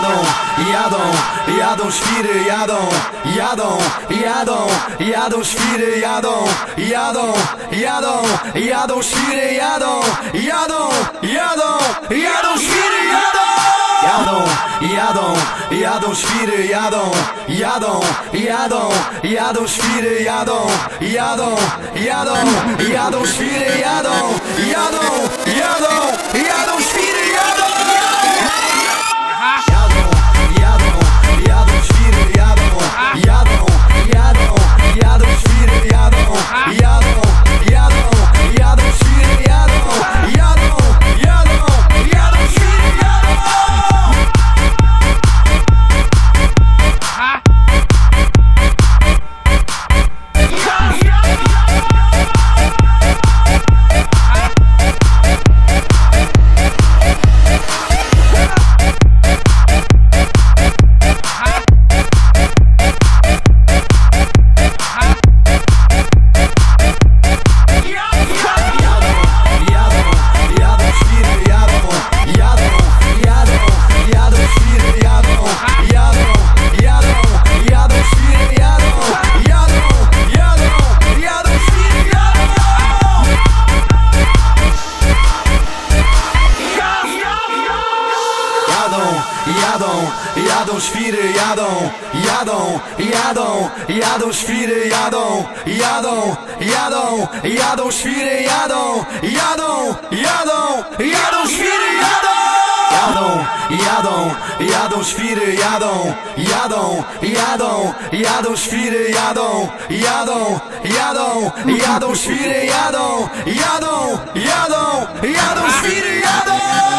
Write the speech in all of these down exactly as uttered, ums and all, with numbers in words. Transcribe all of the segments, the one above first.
jadą, jadą, jadą świry, jadą, jadą, jadą, jadą świry, jadą, jadą, jadą, jadą świry, jadą, jadą, jadą, jadą świry, jadą. Jadą, jadą, jadą świry, jadą, jadą, jadą, jadą świry, jadą, jadą, jadą, jadą świry, jadą, jadą, jadą, jadą świry, jadą. Jadą, jadą, jadą świry, jadą, jadą, jadą, jadą świry, jadą, jadą, jadą, jadą świry, jadą, jadą, jadą, jadą świry, jadą. Jadą, jadą świry, jadą, jadą, jadą, jadą świry, jadą, jadą, jadą, jadą świry, jadą, jadą, jadą, jadą świry, jadą. Jadą, jadą, jadą świry, jadą, jadą, jadą, jadą świry, jadą, jadą, jadą, jadą świry, jadą, jadą, jadą, jadą świry, jadą.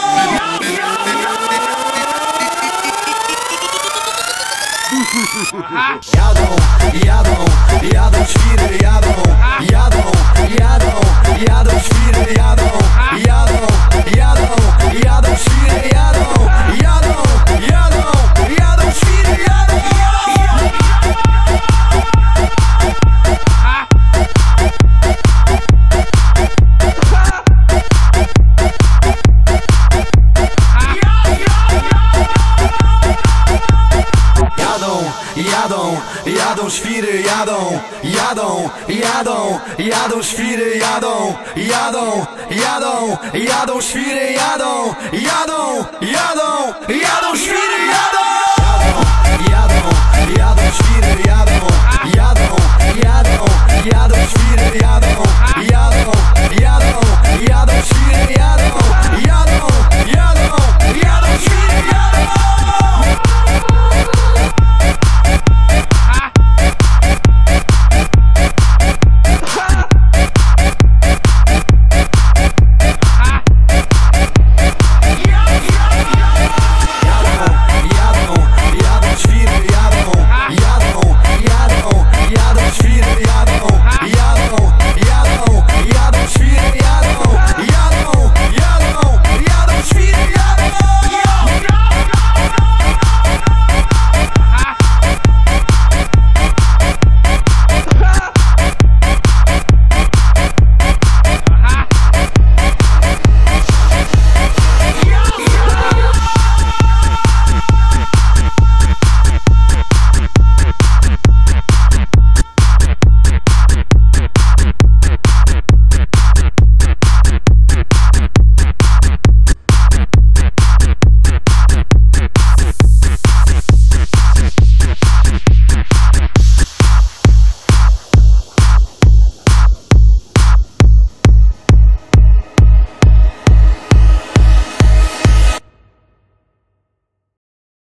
Jadą, jadą, jadą świry, jadą, jadą, jadą, jadą świry, jadą, jadą, jadą, jadą świry, jadą, jadą, jadą, jadą świry, jadą. Jadą, jadą świry, jadą, jadą, jadą, jadą świry, jadą, jadą, jadą, jadą świry, jadą, jadą, jadą, jadą.